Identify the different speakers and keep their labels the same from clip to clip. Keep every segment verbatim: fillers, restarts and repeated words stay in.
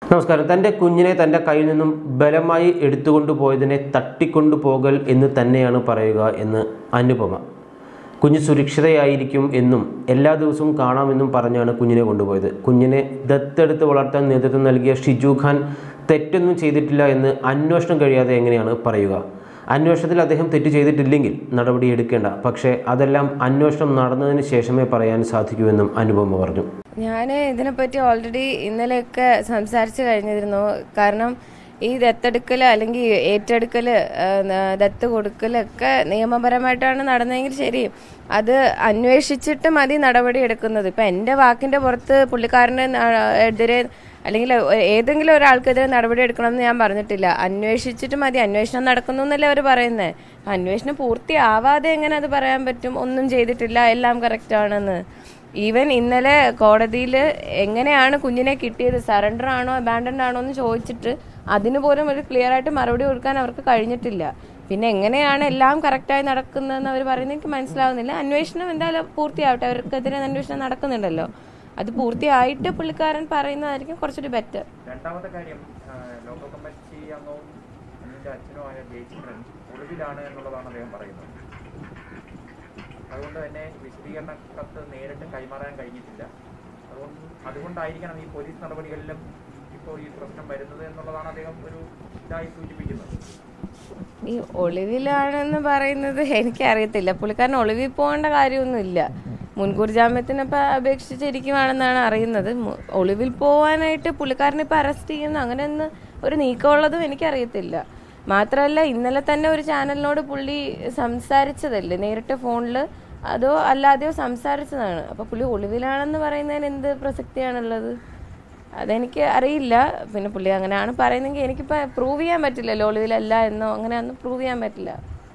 Speaker 1: നമസ്കാരം. തൻ്റെ കുഞ്ഞിനെ തൻ്റെ കയ്യിൽ നിന്നും ബലമായി എടുത്തുകൊണ്ടുപോയതിനെ തട്ടിക്കൊണ്ടുപോകൽ എന്ന് തന്നെയാണ് പറയുക എന്ന് അനുപമ. കുഞ്ഞ് സുരക്ഷിതയായിരിക്കും എന്നും എല്ലാ ദിവസവും കാണാമെന്നും പറഞ്ഞാണ് കുഞ്ഞിനെ കൊണ്ടുപോയത്. കുഞ്ഞിനെ ദത്തെടുത്ത് വളർത്താൻ നേതൃത്വം നൽകിയ ഷിജു ഖാൻ തെറ്റൊന്നും ചെയ്തിട്ടില്ല എന്ന് അന്വേഷണം കഴിയാതെ എങ്ങനെയാണ് പറയുക? അന്വേഷണത്തിൽ അദ്ദേഹം തെറ്റ് ചെയ്തിട്ടില്ലെങ്കിൽ നടപടി എടുക്കേണ്ട, പക്ഷേ അതെല്ലാം അന്വേഷണം നടന്നതിന് ശേഷമേ പറയാൻ സാധിക്കൂ അനുപമ പറഞ്ഞു.
Speaker 2: ഞാൻ ഇതിനെപ്പറ്റി ഓൾറെഡി ഇന്നലെയൊക്കെ സംസാരിച്ചു കഴിഞ്ഞിരുന്നു. കാരണം ഈ ദത്തെടുക്കൽ അല്ലെങ്കിൽ ഏറ്റെടുക്കൽ, ദത്ത് കൊടുക്കലൊക്കെ നിയമപരമായിട്ടാണ് നടന്നതെങ്കിൽ ശരി, അത് അന്വേഷിച്ചിട്ട് മതി നടപടി എടുക്കുന്നത്. ഇപ്പം എൻ്റെ വാക്കിൻ്റെ പുറത്ത് പുള്ളിക്കാരന് എതിരെ അല്ലെങ്കിൽ ഏതെങ്കിലും ഒരാൾക്കെതിരെ നടപടി എടുക്കണമെന്ന് ഞാൻ പറഞ്ഞിട്ടില്ല. അന്വേഷിച്ചിട്ട് മതി, അന്വേഷണം നടക്കുന്നു എന്നല്ലേ അവർ പറയുന്നത്. അന്വേഷണം പൂർത്തിയാവാതെ എങ്ങനെ അത് പറയാൻ പറ്റും? ഒന്നും ചെയ്തിട്ടില്ല, എല്ലാം കറക്റ്റാണെന്ന്. ഈവൻ ഇന്നലെ കോടതിയിൽ എങ്ങനെയാണ് കുഞ്ഞിനെ കിട്ടിയത്, സറണ്ടർ ആണോ അബാൻഡൻഡ് ആണോ എന്ന് ചോദിച്ചിട്ട് അതിന് പോലും ഒരു ക്ലിയർ ആയിട്ട് മറുപടി കൊടുക്കാൻ അവർക്ക് കഴിഞ്ഞിട്ടില്ല. പിന്നെ എങ്ങനെയാണ് എല്ലാം കറക്റ്റായി നടക്കുന്നതെന്ന് അവർ പറയുന്നത് എനിക്ക് മനസ്സിലാവുന്നില്ല. അന്വേഷണം എന്തായാലും പൂർത്തിയാവട്ടെ, അവർക്കെതിരെ അന്വേഷണം നടക്കുന്നുണ്ടല്ലോ, അത് പൂർത്തിയായിട്ട് പുള്ളിക്കാരൻ പറയുന്നതായിരിക്കും കുറച്ചുകൂടി ബെറ്റർ.
Speaker 3: രണ്ടാമത്തെ കാര്യം, ലോക്കൽ കമ്മിറ്റി അംഗവും അച്ഛനുമായ ജയിച്ചിട്ടുണ്ട് ഒളിവിലാണ് എന്നുള്ളതാണ് അദ്ദേഹം പറയുന്നത്. അതുകൊണ്ട് തന്നെ വിശദീകരണ കത്ത് നേരിട്ട് കൈമാറാൻ കഴിഞ്ഞിട്ടില്ല. അതുകൊണ്ട് അതുകൊണ്ടായിരിക്കണം ഈ പോലീസ് നടപടികളിലും ഇപ്പോൾ ഈ പ്രശ്നം വരുന്നത് എന്നുള്ളതാണ് അദ്ദേഹം ഒരു ഇതായി സൂചിപ്പിക്കുന്നത്.
Speaker 2: ഈ ഒളിവിലാണെന്ന് പറയുന്നത് എനിക്കറിയത്തില്ല. പുള്ളിക്കാരൻ ഒളിവിൽ പോകേണ്ട കാര്യമൊന്നുമില്ല. മുൻകൂർ ജാമ്യത്തിനപ്പം അപേക്ഷിച്ചിരിക്കുവാണെന്നാണ് അറിയുന്നത്. ഒളിവിൽ പോകാനായിട്ട് പുള്ളിക്കാരനെ ഇപ്പം അറസ്റ്റ് ചെയ്യുന്നു അങ്ങനെയൊന്നും ഒരു നീക്കമുള്ളതും എനിക്കറിയത്തില്ല. മാത്രമല്ല ഇന്നലെ തന്നെ ഒരു ചാനലിനോട് പുള്ളി സംസാരിച്ചതല്ലേ, നേരിട്ട് ഫോണിൽ അതോ അല്ലാതെയോ സംസാരിച്ചതാണ്. അപ്പോൾ പുള്ളി ഒളിവിലാണെന്ന് പറയുന്നതിന് എന്ത് പ്രസക്തിയാണുള്ളത് അതെനിക്ക് അറിയില്ല. പിന്നെ പുള്ളി അങ്ങനെയാണ് പറയുന്നതെങ്കിൽ എനിക്കിപ്പോൾ പ്രൂവ് ചെയ്യാൻ പറ്റില്ലല്ലോ ഒളിവിലല്ല എന്നോ അങ്ങനെയൊന്നും പ്രൂവ് ചെയ്യാൻ പറ്റില്ല.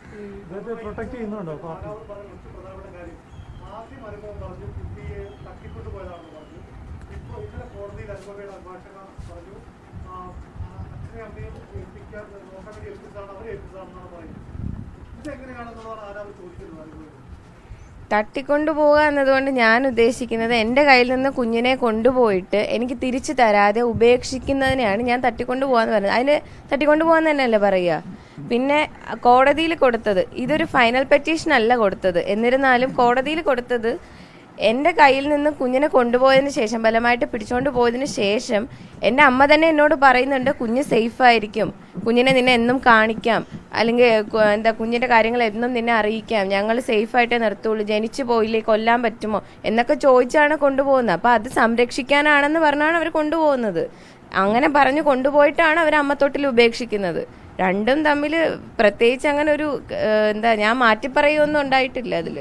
Speaker 2: തട്ടിക്കൊണ്ടുപോകുക എന്നതുകൊണ്ട് ഞാൻ ഉദ്ദേശിക്കുന്നത് എൻ്റെ കയ്യിൽ നിന്ന് കുഞ്ഞിനെ കൊണ്ടുപോയിട്ട് എനിക്ക് തിരിച്ചു തരാതെ ഉപേക്ഷിക്കുന്നതിനെയാണ് ഞാൻ തട്ടിക്കൊണ്ടു പോകാന്ന് പറയുന്നത്. അതിന് തട്ടിക്കൊണ്ടു പോകാന്ന് തന്നെയല്ലേ പറയുക. പിന്നെ കോടതിയിൽ കൊടുത്തത് ഇതൊരു ഫൈനൽ പെറ്റീഷൻ അല്ല കൊടുത്തത്. എന്നിരുന്നാലും കോടതിയിൽ കൊടുത്തത് എൻ്റെ കയ്യിൽ നിന്ന് കുഞ്ഞിനെ കൊണ്ടുപോയതിന് ശേഷം, ബലമായിട്ട് പിടിച്ചുകൊണ്ട് പോയതിന് ശേഷം എൻ്റെ അമ്മ തന്നെ എന്നോട് പറയുന്നുണ്ട് കുഞ്ഞ് സേഫായിരിക്കും, കുഞ്ഞിനെ നിന്നെ എന്നും കാണിക്കാം, അല്ലെങ്കിൽ എന്താ കുഞ്ഞിൻ്റെ കാര്യങ്ങൾ എന്നും നിന്നെ അറിയിക്കാം, ഞങ്ങൾ സേഫായിട്ടേ നിർത്തുള്ളൂ, ജനിച്ചു പോയില്ലേ കൊല്ലാൻ പറ്റുമോ എന്നൊക്കെ ചോദിച്ചാണ് കൊണ്ടുപോകുന്നത്. അപ്പോൾ അത് സംരക്ഷിക്കാനാണെന്ന് പറഞ്ഞാണ് അവർ കൊണ്ടുപോകുന്നത്. അങ്ങനെ പറഞ്ഞു കൊണ്ടുപോയിട്ടാണ് അവർ അമ്മത്തൊട്ടിൽ ഉപേക്ഷിക്കുന്നത്. രണ്ടും തമ്മിൽ പ്രത്യേകിച്ച് അങ്ങനെ ഒരു എന്താ ഞാൻ മാറ്റിപ്പറയൊന്നും ഉണ്ടായിട്ടില്ല അതിൽ.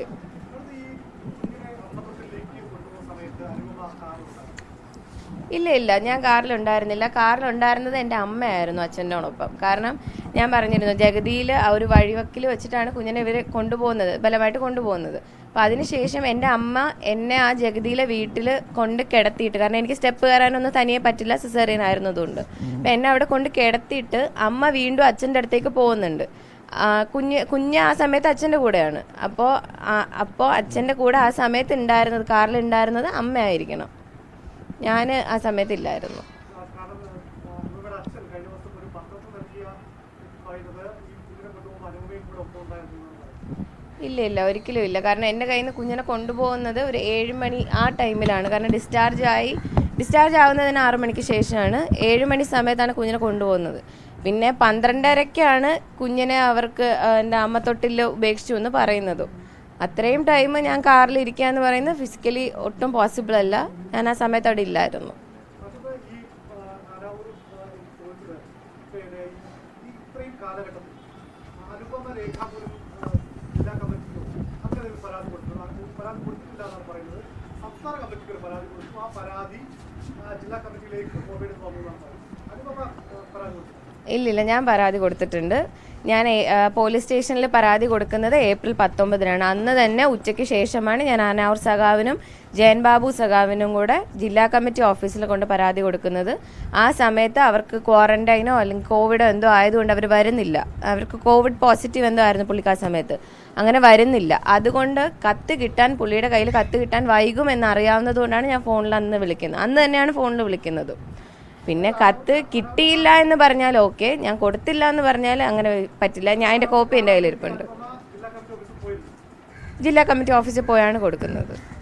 Speaker 2: ഇല്ല ഇല്ല ഞാൻ കാറിലുണ്ടായിരുന്നില്ല. കാറിലുണ്ടായിരുന്നത് എൻ്റെ അമ്മയായിരുന്നു അച്ഛനോടൊപ്പം. കാരണം ഞാൻ പറഞ്ഞിരുന്നു ജഗതിയിൽ ആ ഒരു വഴിവക്കിൽ വെച്ചിട്ടാണ് കുഞ്ഞിനെ ഇവർ കൊണ്ടുപോകുന്നത്, ബലമായിട്ട് കൊണ്ടുപോകുന്നത്. അപ്പോൾ അതിനുശേഷം എൻ്റെ അമ്മ എന്നെ ആ ജഗതിയിലെ വീട്ടിൽ കൊണ്ട് കിടത്തിയിട്ട്, കാരണം എനിക്ക് സ്റ്റെപ്പ് കയറാനൊന്നും തനിയെ പറ്റില്ല, സിസേറിയൻ ആയിരുന്നതുകൊണ്ട്. അപ്പം എന്നെ അവിടെ കൊണ്ട് കിടത്തിയിട്ട് അമ്മ വീണ്ടും അച്ഛൻ്റെ അടുത്തേക്ക് പോകുന്നുണ്ട്. കുഞ്ഞ് കുഞ്ഞ് ആ സമയത്ത് അച്ഛൻ്റെ കൂടെയാണ്. അപ്പോൾ അപ്പോൾ അച്ഛൻ്റെ കൂടെ ആ സമയത്ത് ഉണ്ടായിരുന്നത്, കാറിലുണ്ടായിരുന്നത് അമ്മയായിരിക്കണം. ഞാൻ ആ സമയത്തില്ലായിരുന്നു. ഇല്ല ഇല്ല ഒരിക്കലും ഇല്ല. കാരണം എൻ്റെ കയ്യിൽ നിന്ന് കുഞ്ഞിനെ കൊണ്ടുപോകുന്നത് ഒരു ഏഴ് മണി ആ ടൈമിലാണ്. കാരണം ഡിസ്ചാർജ് ആയി ഡിസ്ചാർജ് ആവുന്നതിന് ആറു മണിക്ക് ശേഷമാണ്. ഏഴ് മണി സമയത്താണ് കുഞ്ഞിനെ കൊണ്ടുപോകുന്നത്. പിന്നെ പന്ത്രണ്ടരയ്ക്കാണ് കുഞ്ഞിനെ അവർക്ക് എൻ്റെ അമ്മത്തൊട്ടിൽ ഉപേക്ഷിച്ചു എന്ന് പറയുന്നതും. അത്രയും ടൈം ഞാൻ കാറിൽ ഇരിക്കുക എന്ന് പറയുന്നത് ഫിസിക്കലി ഒട്ടും പോസിബിൾ അല്ല. ഞാൻ ആ സമയത്ത് അവിടെ ഇല്ലായിരുന്നു. ഇല്ലില്ല ഞാൻ പരാതി കൊടുത്തിട്ടുണ്ട്. ഞാൻ പോലീസ് സ്റ്റേഷനിൽ പരാതി കൊടുക്കുന്നത് ഏപ്രിൽ പത്തൊമ്പതിനാണ്. അന്ന് തന്നെ ഉച്ചയ്ക്ക് ശേഷമാണ് ഞാൻ ആനാവൂർ സഖാവിനും ജയൻ ബാബു സഖാവിനും കൂടെ ജില്ലാ കമ്മിറ്റി ഓഫീസിൽ കൊണ്ട് പരാതി കൊടുക്കുന്നത്. ആ സമയത്ത് അവർക്ക് ക്വാറന്റൈനോ അല്ലെങ്കിൽ കോവിഡോ എന്തോ ആയതുകൊണ്ട് അവർ വരുന്നില്ല. അവർക്ക് കോവിഡ് പോസിറ്റീവ് എന്തോ ആയിരുന്നു പുള്ളിക്ക് ആ സമയത്ത്. അങ്ങനെ വരുന്നില്ല. അതുകൊണ്ട് കത്ത് കിട്ടാൻ, പുള്ളിയുടെ കയ്യിൽ കത്ത് കിട്ടാൻ വൈകുമെന്ന് അറിയാവുന്നത് കൊണ്ടാണ് ഞാൻ ഫോണിൽ അന്ന് വിളിക്കുന്നത്. അന്ന് തന്നെയാണ് ഫോണിൽ വിളിക്കുന്നത്. പിന്നെ കത്ത് കിട്ടിയില്ല എന്ന് പറഞ്ഞാൽ ഓക്കെ, ഞാൻ കൊടുത്തില്ല എന്ന് പറഞ്ഞാൽ അങ്ങനെ പറ്റില്ല. ഞാൻ അതിൻ്റെ കോപ്പി എൻ്റെ കയ്യിലിരിപ്പുണ്ട്. ജില്ലാ കമ്മിറ്റി ഓഫീസിൽ പോയാണ് കൊടുക്കുന്നത്.